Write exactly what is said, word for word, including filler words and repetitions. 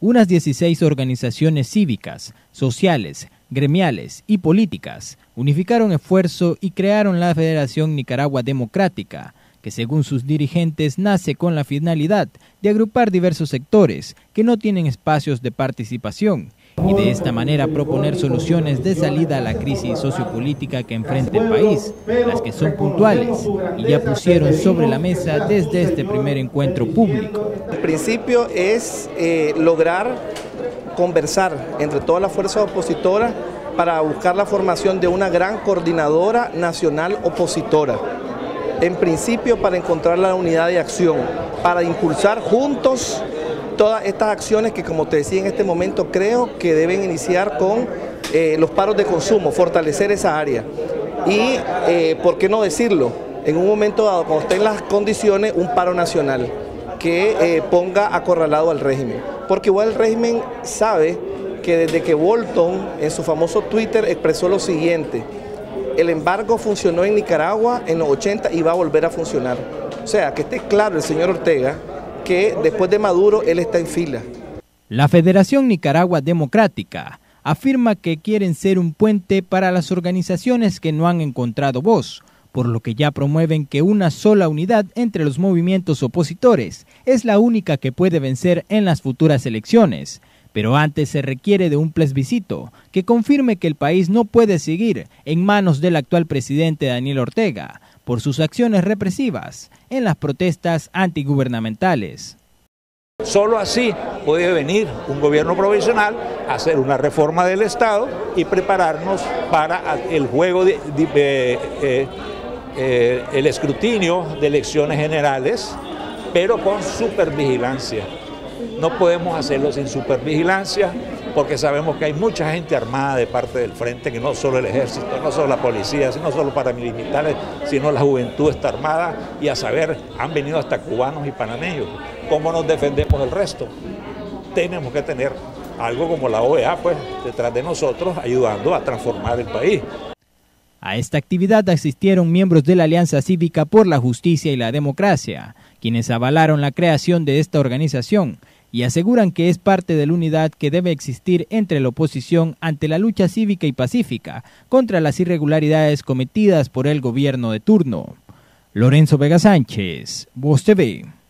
Unas dieciséis organizaciones cívicas, sociales, gremiales y políticas unificaron esfuerzo y crearon la Federación Nicaragua Democrática, que según sus dirigentes nace con la finalidad de agrupar diversos sectores que no tienen espacios de participación y de esta manera proponer soluciones de salida a la crisis sociopolítica que enfrenta el país, las que son puntuales y ya pusieron sobre la mesa desde este primer encuentro público. El principio es eh, lograr conversar entre todas las fuerzas opositoras para buscar la formación de una gran coordinadora nacional opositora. En principio para encontrar la unidad de acción, para impulsar juntos todas estas acciones que, como te decía en este momento, creo que deben iniciar con eh, los paros de consumo, fortalecer esa área. Y, eh, ¿por qué no decirlo? En un momento dado, cuando estén las condiciones, un paro nacional que eh, ponga acorralado al régimen. Porque igual el régimen sabe que desde que Bolton en su famoso Twitter expresó lo siguiente: el embargo funcionó en Nicaragua en los ochenta y va a volver a funcionar. O sea, que esté claro el señor Ortega que después de Maduro él está en fila. La Federación Nicaragua Democrática afirma que quieren ser un puente para las organizaciones que no han encontrado voz, por lo que ya promueven que una sola unidad entre los movimientos opositores es la única que puede vencer en las futuras elecciones. Pero antes se requiere de un plebiscito que confirme que el país no puede seguir en manos del actual presidente Daniel Ortega por sus acciones represivas en las protestas antigubernamentales. Solo así puede venir un gobierno provisional a hacer una reforma del Estado y prepararnos para el juego de, de, de eh, eh, el escrutinio de elecciones generales, pero con supervigilancia. No podemos hacerlo sin supervigilancia porque sabemos que hay mucha gente armada de parte del frente, que no solo el ejército, no solo la policía, no solo paramilitares, sino la juventud está armada y a saber, han venido hasta cubanos y panameños. ¿Cómo nos defendemos del resto? Tenemos que tener algo como la O E A pues, detrás de nosotros ayudando a transformar el país. A esta actividad asistieron miembros de la Alianza Cívica por la Justicia y la Democracia, quienes avalaron la creación de esta organización y aseguran que es parte de la unidad que debe existir entre la oposición ante la lucha cívica y pacífica contra las irregularidades cometidas por el gobierno de turno. Lorenzo Vega Sánchez, Voz T V.